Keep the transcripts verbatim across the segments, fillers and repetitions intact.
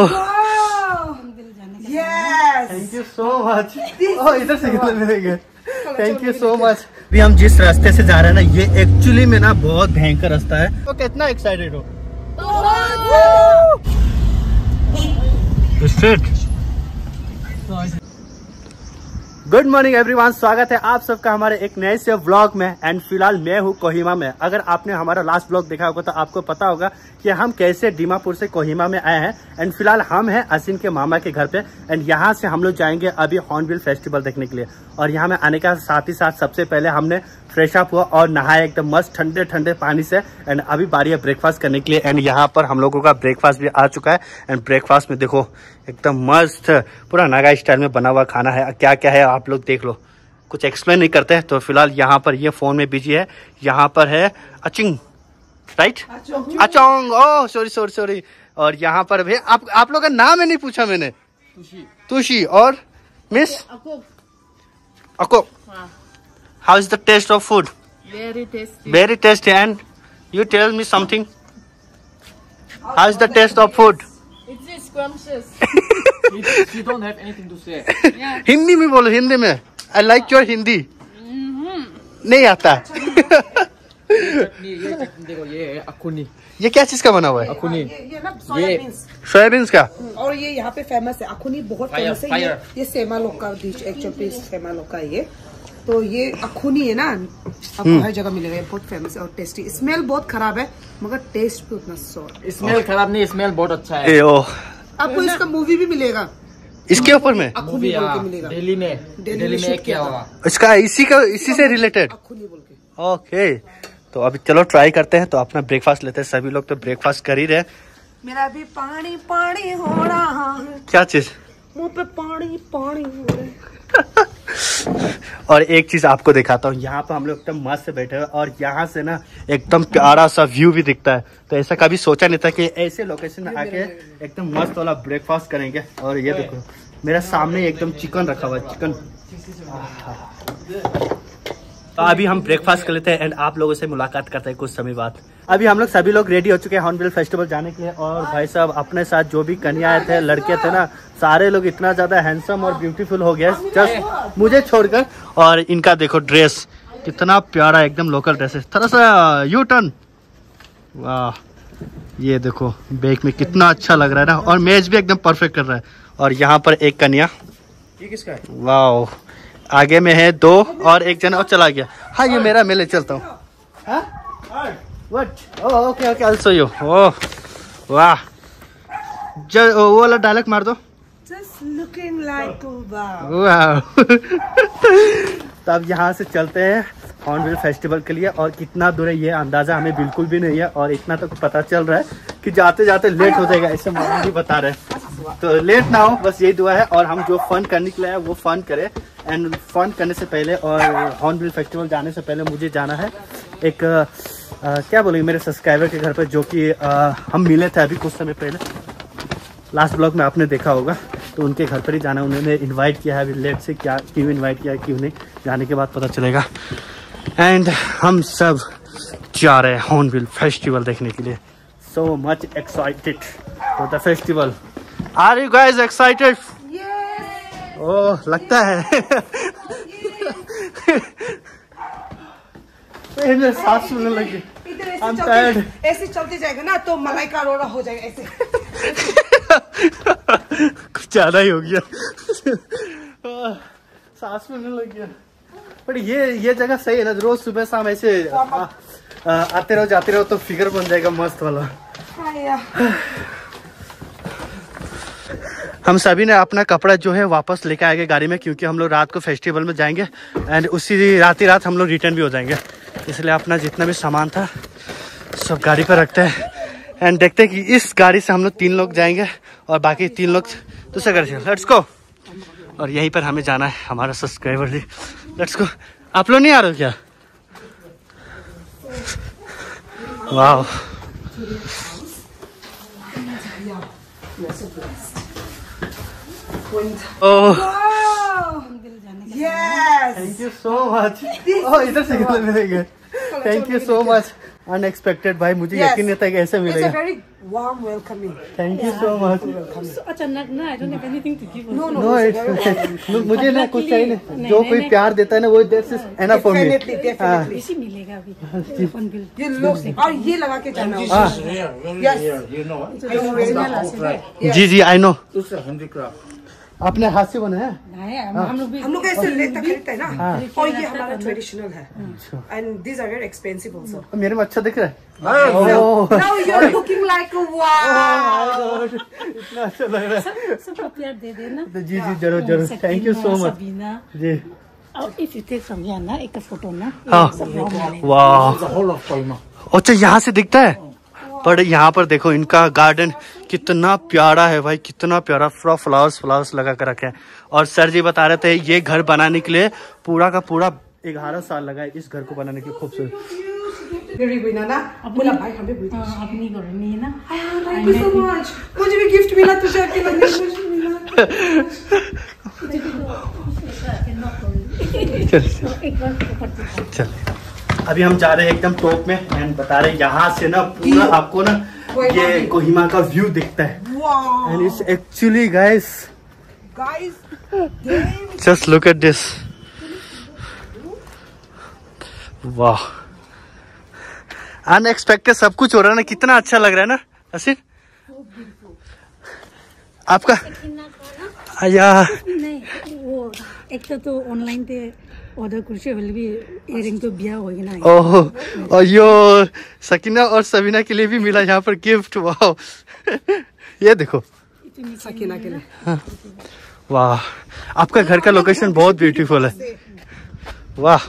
Oh thank you so much. Oh इधर से मिलेंगे। Thank you so much. अभी हम जिस रास्ते से जा रहे हैं ना, ये एक्चुअली में ना बहुत भयंकर रास्ता है। तो कितना एक्साइटेड हो? गुड मॉर्निंग एवरीवन, स्वागत है आप सबका हमारे एक नए से व्लॉग में। एंड फिलहाल मैं हूँ कोहिमा में। अगर आपने हमारा लास्ट व्लॉग देखा होगा तो आपको पता होगा कि हम कैसे दीमापुर से कोहिमा में आए हैं। एंड फिलहाल हम हैं असिन के मामा के घर पे। एंड यहाँ से हम लोग जाएंगे अभी हॉर्नबिल फेस्टिवल देखने के लिए। और यहाँ में आने का साथ ही साथ सबसे पहले हमने फ्रेश अप हुआ और नहाया एकदम मस्त ठंडे ठंडे पानी से। एंड अभी बारी है ब्रेकफास्ट करने के लिए। एंड यहाँ पर हम लोगों का ब्रेकफास्ट भी आ चुका है। एंड ब्रेकफास्ट में देखो एकदम मस्त पूरा नागा स्टाइल में बना हुआ खाना है। क्या क्या है आप लोग देख लो, कुछ एक्सप्लेन नहीं करते हैं। तो फिलहाल यहाँ पर ये फोन में बिजी है। यहाँ पर है अचिंग, राइट, अचोंग, ओह सॉरी सॉरी सॉरी। और यहाँ पर भी आप आप लोग का नाम है नहीं पूछा मैंने। तुशी, तुशी और मिस अको। How is the taste of food? Very tasty. Very tasty. And you tell me something. How is the taste of food? It's scrumptious. You don't have anything to say. Yeah. Hindi में बोलो, हिंदी में। I like your Hindi. Mm-hmm. नहीं आता। ये चटनी देखो, ये है अखुनी। ये क्या चीज का बना हुआ है? अखुनी ये, ये ना सोयाबीन्स। सोयाबीन का। और ये यहाँ पे फेमस है, अखुनी बहुत फेमस है। ये, ये सेमा लोग का डिश, एक्चुअली सेमा लोग का ये। तो ये अखुनी है ना, आपको हर जगह मिलेगा। ये बहुत फेमस है और टेस्टी। स्मेल बहुत खराब है मगर टेस्ट भी उतना सॉफ्ट। स्मेल खराब नहीं, स्मेल बहुत अच्छा है। ए ओ। आपको इसका मूवी भी मिलेगा इसके ऊपर में। अखुनी बोल के मिलेगा। दिल्ली में, दिल्ली में क्या होगा इसका, इसी का इसी से रिलेटेड। अखुनी बोल के। ओके, तो अभी चलो ट्राई करते हैं। तो अपना ब्रेकफास्ट लेते हैं। सभी लोग तो ब्रेकफास्ट कर ही रहे। मेरा भी पानी पानी हो रहा है। क्या चीज? मुंह पे पानी पानी हो रहा है। और एक चीज आपको दिखाता हूँ। यहाँ पर हम लोग एकदम मस्त से बैठे हुए और यहाँ से ना एकदम प्यारा सा व्यू भी दिखता है। तो ऐसा कभी सोचा नहीं था कि ऐसे लोकेशन में आके एकदम मस्त वाला ब्रेकफास्ट करेंगे। और ये देखो मेरा सामने एकदम चिकन रखा हुआ है, चिकन। तो अभी हम ब्रेकफास्ट कर लेते हैं एंड आप लोगों से मुलाकात करते हैं कुछ समय बाद। अभी हम लोग सभी लोग रेडी हो चुके हैं हॉर्नबिल फेस्टिवल जाने के लिए। और भाई साहब अपने साथ जो भी कन्या आए थे, लड़के थे ना, सारे लोग इतना ज्यादा हैंडसम और ब्यूटीफुल हो गए जस्ट मुझे छोड़कर। और इनका देखो ड्रेस कितना प्यारा, एकदम लोकल ड्रेस है। थोड़ा सा यू टर्न, वाह ये देखो बैक में कितना अच्छा लग रहा है ना। और मेज भी एकदम परफेक्ट कर रहा है। और यहाँ पर एक कन्या, ये किसका है? वाह आगे में है दो और एक जन और चला गया। हाँ ये मेरा, मैं ले चलता हूँ। Okay okay I show you. Oh वाह, जो वो वाला डायलॉग मार दो। Just looking like वाह। तब यहाँ से चलते हैं हॉर्नबिल फेस्टिवल के लिए। और कितना दूर है ये अंदाजा हमें बिल्कुल भी नहीं है। और इतना तो पता चल रहा है कि जाते जाते लेट हो जाएगा, ऐसे मामा भी बता रहे हैं। तो लेट ना हो, बस यही दुआ है। और हम जो फन करने के लिए है वो फन करें। एंड फन करने से पहले और हॉर्नबिल फेस्टिवल जाने से पहले मुझे जाना है एक आ, क्या बोलेंगे मेरे सब्सक्राइबर के घर पर, जो कि हम मिले थे अभी कुछ समय पहले। लास्ट ब्लॉग में आपने देखा होगा। तो उनके घर पर ही जाना, उन्होंने इनवाइट किया है। अभी लेट से क्या क्यों इनवाइट किया है क्यों नहीं, जाने के बाद पता चलेगा। एंड हम सब जा रहे हैं हॉर्नबिल फेस्टिवल देखने के लिए। So much excited for the festival. Are you guys excited? Oh लगता है। सांस फूलने लगी। I'm tired. ऐसे चलते जाएगा ना तो मलाई का रोड़ा हो जाएगा ऐसे। कुछ ज्यादा ही हो गया। सांस फूलने लग गया। पर ये ये जगह सही है ना, रोज सुबह शाम ऐसे आ, आ, आते रहो जाते रहो तो फिगर बन जाएगा मस्त वाला। हम सभी ने अपना कपड़ा जो है वापस लेके आएंगे गाड़ी में, क्योंकि हम लोग रात को फेस्टिवल में जाएंगे। एंड उसी रात ही रात हम लोग रिटर्न भी हो जाएंगे। इसलिए अपना जितना भी सामान था सब गाड़ी पर रखते हैं। एंड देखते हैं कि इस गाड़ी से हम लोग तीन लोग जाएंगे और बाकी तीन लोग दूसरे गाड़ी से। Let's go. और यहीं पर हमें जाना है, हमारा सब्सक्राइबर भी। Let's go. आप लोग नहीं आ रहे हो क्या? वाह oh Yes. Thank you so much. Oh इधर से कितने मिलेंगे? Thank you so much. Unexpected भाई, मुझे यकीन नहीं था कि ऐसे मिलेगा। very warm welcoming. Thank you so much. अचानक ना, I don't have anything to give. No, no, no it's very it's मुझे ना कुछ चाहिए नहीं, जो कोई प्यार देता है ना वो that's enough for me. definitely, definitely. इसी मिलेगा अभी फोन बिल। ये look और ये लगा के जाना होगा। हाँ Yes. You know what? I know very well. जी जी I know. It's a handicraft. आपने हाथ से बनाया? हम लोग भी हम लोग ऐसे लेता खरीदता है ना, और ये हमारा ट्रेडिशनल है, and these are very expensive also. मेरे में अच्छा दिख रहा है। Oh. Now you are looking like a wow. इतना अच्छा लग रहा है। सबको प्यार दे देना। जी जी जरूर जरूर, थैंक यू सो मच जी। और if you take from here ना, एक फोटो ना, हाँ वाह, The whole of Kohima. अच्छा यहाँ से दिखता है। पर यहाँ पर देखो इनका गार्डन कितना प्यारा है भाई, कितना प्यारा, पूरा फ्लावर्स फ्लावर्स लगा कर रखे हैं। और सर जी बता रहे थे ये घर बनाने के लिए पूरा का पूरा ग्यारह साल लगा है इस घर को बनाने के लिए। खूबसूरत। बोला भाई हमें भी अपनी करनी है ना। Thank you so much. मुझे भी गिफ्ट मिला, तुझे अकेला नहीं मिला। चल अभी हम जा रहे हैं एकदम टॉप में एंड बता रहे हैं यहाँ से ना पूरा आपको ना ये कोहिमा का व्यू दिखता है। And it's actually guys guys just look at this, वाह अनएक्सपेक्टेड सब कुछ हो रहा है ना, कितना अच्छा लग रहा है ना असिन आपका। या नहीं वो एक तो तो ऑनलाइन पे ऑर्डर कुछ भी इयरिंग तो बिया होगी ना। ओह और यो सकीना और सबीना के लिए भी मिला यहाँ पर गिफ्ट। वाह ये देखो सकीना के लिए। वाह आपका घर का लोकेशन बहुत ब्यूटीफुल है। वाह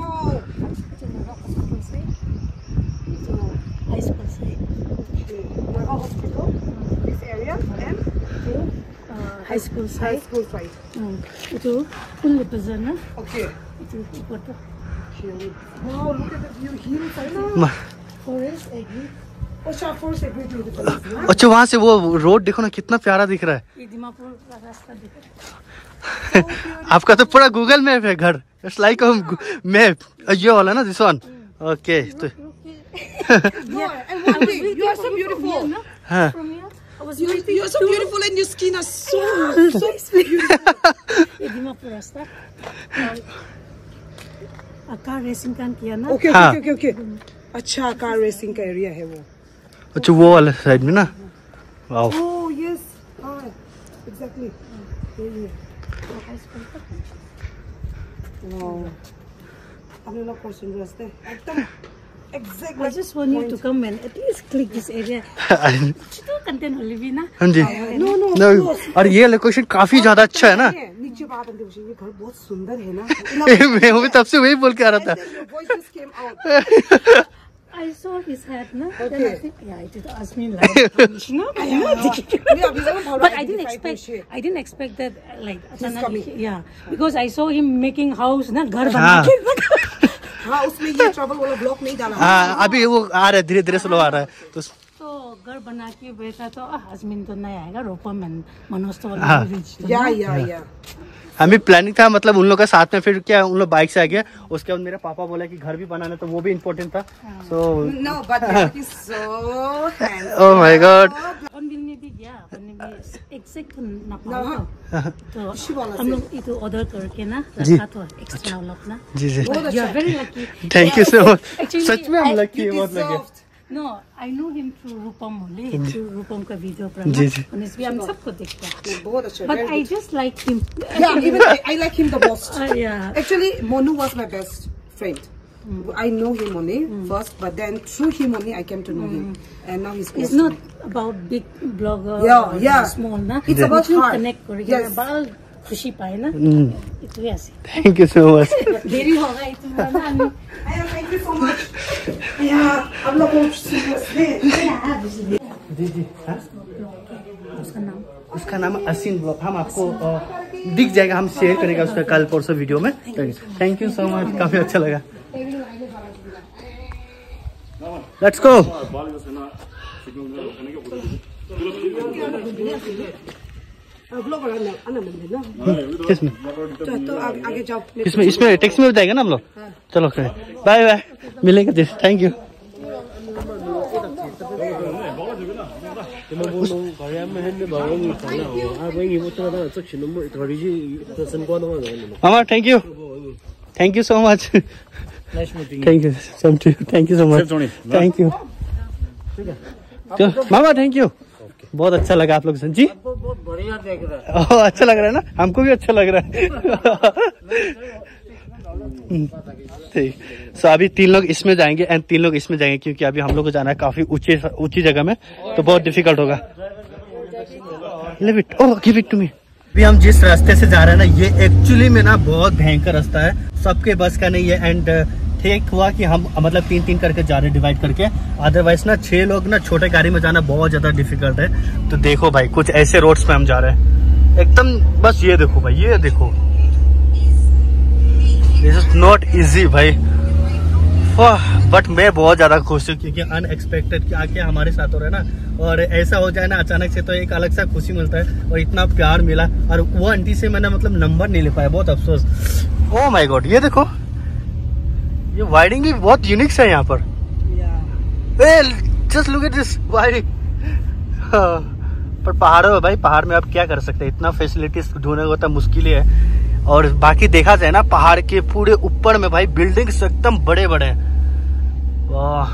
high school high school side itu full bazar na. Okay. Itu foto Wow, look at the view here inside. forest agree. अच्छा forest agree to the place ना। अच्छा वहाँ से वो रोड देखो ना कितना प्यारा दिख रहा है। ये दीमापुर का रास्ता दिख रहा है। आपका तो पूरा गूगल मैप है घर। इट्स लाइक मैप ये वाला ना दिस वन। ओके तो No, and one thing, you are so beautiful. हाँ You are so beautiful and your skin is so so beautiful. ये दीमापुर रास्ता कार रेसिंग का किया ना। Okay, हाँ। okay, okay, okay. अच्छा कार रेसिंग का एरिया है वो। अच्छा वो वाले साइड में ना। वाओ Oh yes, हाँ, exactly. Wow. हम लोग पर्सन रास्ते एकदम exactly. I just want you to come and at least click this area. तो कंटेंट होली भी ना। हाँ जी No, no, no, of course. और ये लोकेशन काफी ज्यादा अच्छा है ना। नीचे बात अंदर ये घर बहुत सुंदर है ना। मैं भी तब से वही बोल के आ रहा था। Your voice just came out. I saw his hat na. Okay. Then I think yeah, it is Asmin like no. Yeah, we don't have But I right didn't to fight expect. shit. I didn't expect that like अचानक coming. yeah because I saw him making house ना घर बना हाँ। के। हाँ उसमें ये trouble वाला ब्लॉक नहीं डाला। हाँ अभी वो आ रहा है धीरे धीरे स्लो आ रहा है तो तो घर बना के बैठा तो आसमीन तो नहीं आएगा रोपम एंड मनोज तो हाँ। या या या हमें प्लानिंग था मतलब उन लोग का साथ में, फिर क्या उन लोग बाइक से आ गया। उसके बाद मेरे पापा बोला कि घर भी बनाना तो वो भी इम्पोर्टेंट था। So no but that is so oh my god अपन बिल में भी गया अपन ने भी एग्जैक्ट ना पाया तो हम लोग इतो ऑर्डर करके ना रखा तो एक्स्ट्रा वाला ना। जी जी you are very lucky. Thank you so much. Actually, सच में हम I- लकी है, बहुत lucky. No, I know him through Rupam only. Through Rupam का वीडियो पर जी, जी। honestly हम सबको देखते हैं। बहुत अच्छा। But I just like him. Yeah, even I, I like him the most. Uh, yeah. Actually, Monu was my best friend. I know him only first, but then through him only I came to know him, and now he's. It's close to not me. about big blogger. Yeah, or yeah. Small ना. It's about Through heart. connect करेंगे Yes. बाल खुशी पाए ना। इतो ऐसे। Thank you so much. देरी होगा इतो ना ना। Yeah, thank you so much. Yeah, हम लोग को जी जी हाँ? उसका नाम उसका नाम असिन ब्लॉग। हम आपको अ, दिख जाएगा, हम शेयर करेंगे उसका कल परसों वीडियो में। थैंक यू सो मच, काफी अच्छा लगा। Let's go. किसमें तो आगे जाओ। इसमें इसमें टैक्सी में बताएगा ना हम लोग। चलो बाय बाय मिलेगा जी, थैंक यू। मामा thank you, thank you so much, thank you thank you so much, thank you तो मामा थैंक यू। बहुत अच्छा लगा आप लोग से जी, बहुत बढ़िया देख रहा है। ओह अच्छा लग रहा है ना, हमको भी अच्छा लग रहा है। ठीक, सो अभी तीन लोग इसमें जाएंगे एंड तीन लोग इसमें जाएंगे, क्योंकि अभी हम लोग को जाना है काफी ऊंची ऊंची जगह में, तो बहुत डिफिकल्ट होगा। Leave it, oh give it to me। अभी हम जिस रास्ते से जा रहे हैं ना, ये एक्चुअली में ना बहुत भयंकर रास्ता है, सबके बस का नहीं है। एंड ठीक हुआ कि हम मतलब तीन तीन करके जा रहे हैं, डिवाइड करके, अदरवाइज ना छह लोग ना छोटे गाड़ी में जाना बहुत ज्यादा डिफिकल्ट है। तो देखो भाई, कुछ ऐसे रोड्स पे हम जा रहे हैं एकदम, बस ये देखो भाई, ये देखो, दिस इज नॉट इजी भाई। बट मैं बहुत ज्यादा खुश हूँ, क्योंकि अनएक्सपेक्टेड आके हमारे साथ हो रहा है ना, और ऐसा हो जाए ना अचानक से, तो एक अलग सा खुशी मिलता है, और इतना प्यार मिला। और वो आंटी से मैंने मतलब नंबर नहीं ले पाया, बहुत अफसोस। ओह माय गॉड, ये देखो, ये वाइडिंग भी बहुत यूनिक है यहाँ पर। Just look at this winding. पर पहाड़ों में भाई, पहाड़ में आप क्या कर सकते हैं, इतना फैसिलिटीज ढूंढने को तो मुश्किल ही है। और बाकी देखा जाए ना, पहाड़ के पूरे ऊपर में भाई बिल्डिंग्स एकदम बड़े बड़े हैं। वाह,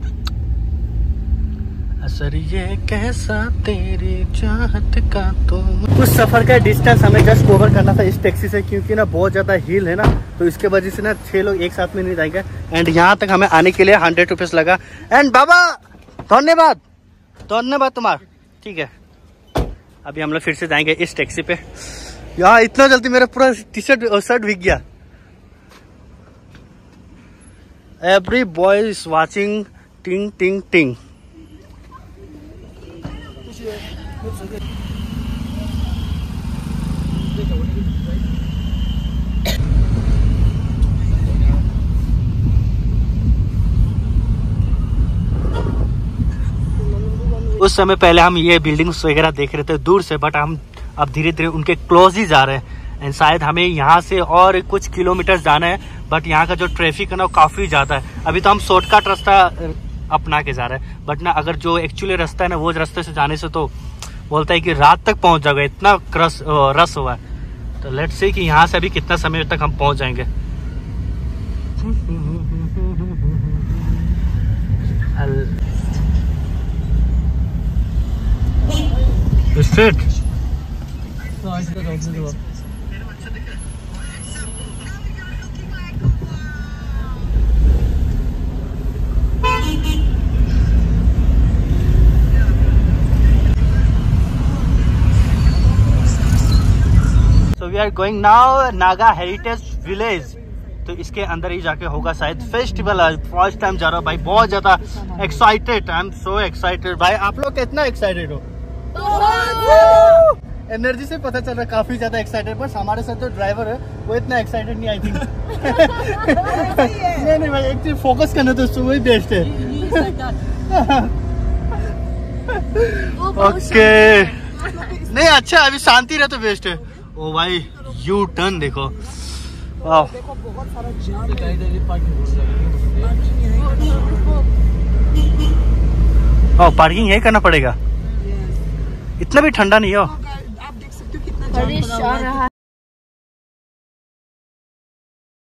असर ये कैसा तेरी चाहत का। तो कुछ सफर का डिस्टेंस हमें जस्ट कवर करना था इस टैक्सी से, क्योंकि ना बहुत ज्यादा हिल है ना, तो इसके वजह से ना छह लोग एक साथ में नहीं जाएंगे। एंड यहाँ तक हमें आने के लिए हंड्रेड रुपीज लगा। एंड बाबा धन्यवाद, धन्यवाद तुम्हारा, ठीक है। अभी हम लोग फिर से जाएंगे इस टैक्सी पे। यार इतना जल्दी मेरा पूरा टी शर्ट और शर्ट भीग गया। एवरी बॉय इज वाचिंग, टिंग टिंग टिंग। उस समय पहले हम ये बिल्डिंग्स वगैरह देख रहे थे दूर से, बट हम अब धीरे धीरे उनके क्लोज ही जा रहे हैं। एंड शायद हमें यहाँ से और कुछ किलोमीटर जाना है, बट यहाँ का जो ट्रैफिक है ना वो काफ़ी ज़्यादा है। अभी तो हम शॉर्टकट रास्ता अपना के जा रहे हैं, बट ना अगर जो एक्चुअली रास्ता है ना, वो रास्ते से जाने से तो बोलता है कि रात तक पहुँच जाओगे, इतना क्रस रस हुआ है। तो लेट्स सी कि यहाँ से अभी कितना समय तक हम पहुँच जाएंगे। Straight So we are going now Naga heritage village. तो इसके अंदर ही जाके होगा शायद फेस्टिवल। फर्स्ट टाइम जा रहा हूँ भाई, बहुत ज्यादा excited, I am so excited. भाई आप लोग कितना एक्साइटेड हो? एनर्जी से पता चल रहा है काफी ज्यादा एक्साइटेड। बस हमारे साथ जो ड्राइवर है वो इतना एक्साइटेड नहीं, आई थिंक। नहीं नहीं भाई, एक चीज फोकस करना तो वही बेस्ट है। ओके नहीं अच्छा, अभी शांति रहे तो बेस्ट है। ओ भाई यू टर्न देखो, वाह बहुत सारा जाम है। ओ पार्किंग यही करना पड़ेगा। इतना भी ठंडा नहीं हो, आप देख सकते हो कितना जाम पड़ा हुआ है।